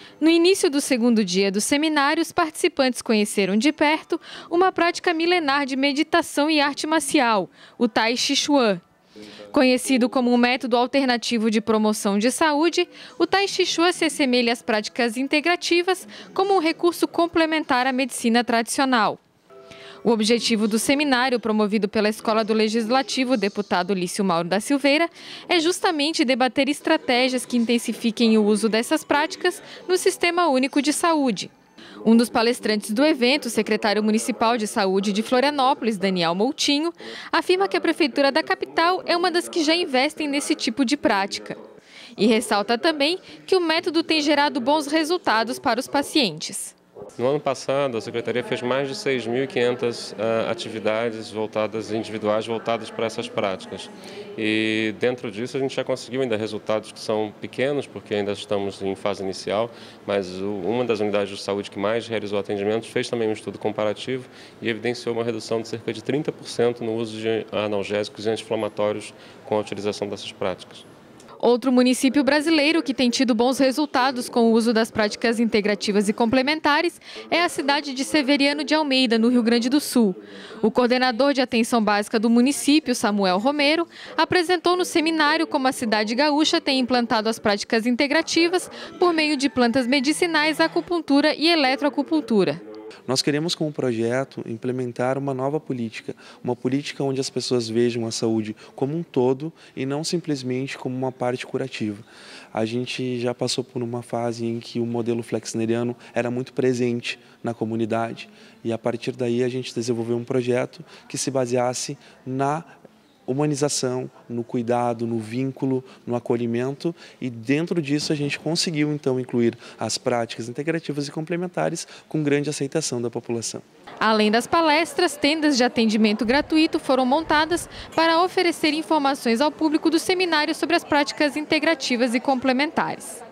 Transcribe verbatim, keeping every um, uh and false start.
No início do segundo dia do seminário, os participantes conheceram de perto uma prática milenar de meditação e arte marcial, o Tai Chi Chuan. Conhecido como um método alternativo de promoção de saúde, o Tai Chi Chuan se assemelha às práticas integrativas como um recurso complementar à medicina tradicional. O objetivo do seminário, promovido pela Escola do Legislativo, deputado Lício Mauro da Silveira, é justamente debater estratégias que intensifiquem o uso dessas práticas no Sistema Único de Saúde. Um dos palestrantes do evento, o secretário municipal de saúde de Florianópolis, Daniel Moutinho, afirma que a prefeitura da capital é uma das que já investem nesse tipo de prática. E ressalta também que o método tem gerado bons resultados para os pacientes. No ano passado, a Secretaria fez mais de seis mil e quinhentas uh, atividades voltadas, individuais voltadas para essas práticas. E dentro disso a gente já conseguiu ainda resultados que são pequenos, porque ainda estamos em fase inicial, mas o, uma das unidades de saúde que mais realizou atendimentos fez também um estudo comparativo e evidenciou uma redução de cerca de trinta por cento no uso de analgésicos e anti-inflamatórios com a utilização dessas práticas. Outro município brasileiro que tem tido bons resultados com o uso das práticas integrativas e complementares é a cidade de Severiano de Almeida, no Rio Grande do Sul. O coordenador de atenção básica do município, Samuel Romero, apresentou no seminário como a cidade gaúcha tem implantado as práticas integrativas por meio de plantas medicinais, acupuntura e eletroacupuntura. Nós queremos, com o projeto, implementar uma nova política, uma política onde as pessoas vejam a saúde como um todo e não simplesmente como uma parte curativa. A gente já passou por uma fase em que o modelo flexneriano era muito presente na comunidade e, a partir daí, a gente desenvolveu um projeto que se baseasse na humanização, no cuidado, no vínculo, no acolhimento, e dentro disso a gente conseguiu então incluir as práticas integrativas e complementares com grande aceitação da população. Além das palestras, tendas de atendimento gratuito foram montadas para oferecer informações ao público do seminário sobre as práticas integrativas e complementares.